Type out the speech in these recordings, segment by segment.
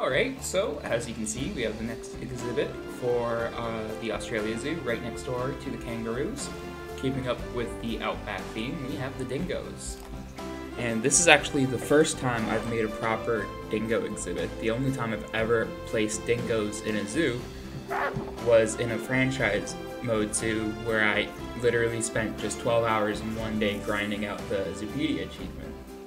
Alright, so as you can see, we have the next exhibit for the Australia Zoo right next door to the kangaroos. Keeping up with the Outback theme, we have the dingoes. And this is actually the first time I've made a proper dingo exhibit. The only time I've ever placed dingoes in a zoo was in a franchise mode zoo where I literally spent just 12 hours in one day grinding out the Zoopedia achievement.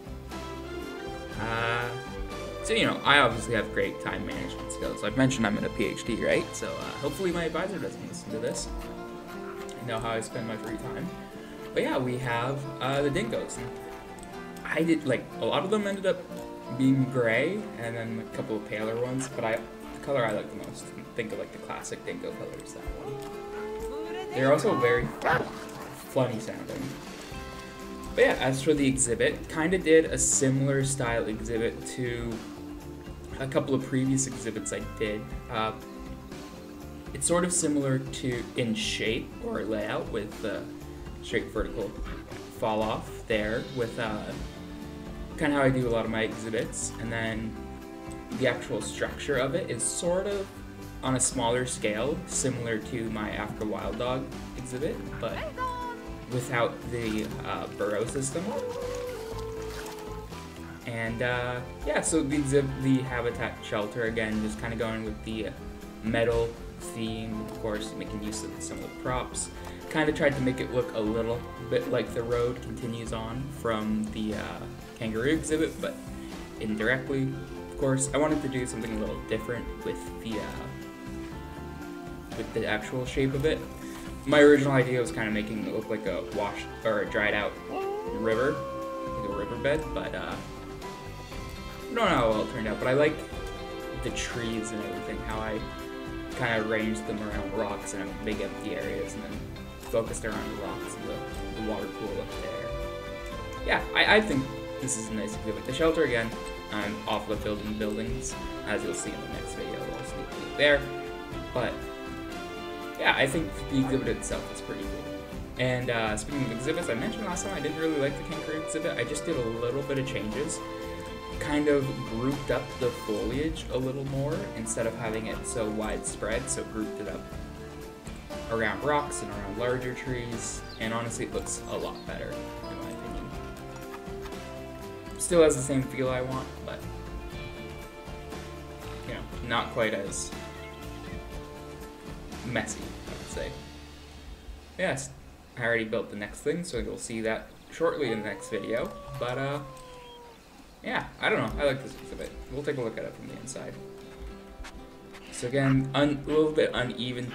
So, you know, I obviously have great time management skills. I've mentioned I'm in a PhD, right? So hopefully my advisor doesn't listen to this. I know how I spend my free time. But yeah, we have the dingoes. And I did, like, a lot of them ended up being gray, and then a couple of paler ones, but the color I like the most, think of like the classic dingo colors, that one. They're also very funny sounding. But yeah, as for the exhibit, kind of did a similar style exhibit to a couple of previous exhibits I did. It's sort of similar to in shape or layout with the straight vertical fall off there with kind of how I do a lot of my exhibits, and then the actual structure of it is sort of on a smaller scale, similar to my Africa Wild Dog exhibit, but without the burrow system. And yeah, so the habitat shelter, again, just kind of going with the metal theme, of course, making use of some of the props. Kind of tried to make it look a little bit like the road continues on from the kangaroo exhibit, but indirectly, of course. I wanted to do something a little different with the actual shape of it. My original idea was kind of making it look like a washed or a dried out river, like a riverbed, but I don't know how well it turned out. But I like the trees and everything, how I kind of arranged them around rocks and big empty areas, and then focused around the rocks and the water pool up there. Yeah, I think this is a nice exhibit. The shelter, again, I'm off of building buildings, as you'll see in the next video. I'll sneak peek there. But yeah, I think the exhibit itself is pretty cool. And speaking of exhibits, I mentioned last time I didn't really like the kangaroo exhibit. I just did a little bit of changes. Kind of grouped up the foliage a little more instead of having it so widespread, so grouped it up around rocks and around larger trees, and honestly it looks a lot better in my opinion. Still has the same feel I want, but you know, not quite as messy, I would say. Yes, I already built the next thing, so you'll see that shortly in the next video, but yeah, I don't know, I like this exhibit. We'll take a look at it from the inside. So again, a little bit uneven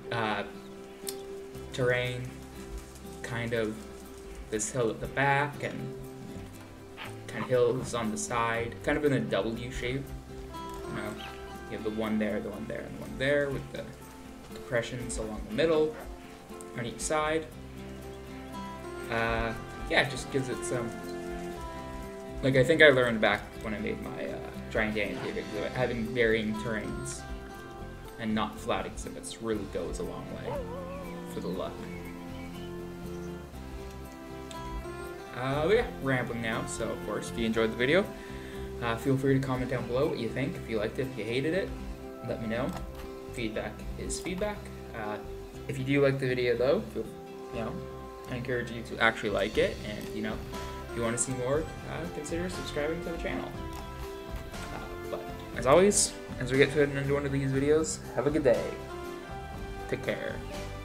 terrain, kind of this hill at the back and kind of hills on the side, kind of in a W shape. You know, you have the one there, and the one there, with the depressions along the middle on each side. Yeah, it just gives it some, like I think I learned back when I made my Giant Danny Cave exhibit, having varying terrains and not flat exhibits really goes a long way for the look. Yeah, rambling now, so of course, if you enjoyed the video, feel free to comment down below what you think. If you liked it, if you hated it, let me know. Feedback is feedback. If you do like the video though, you know, I encourage you to actually like it, and you know, if you want to see more, consider subscribing to the channel. But as always, as we get to the end of one of these videos, have a good day. Take care.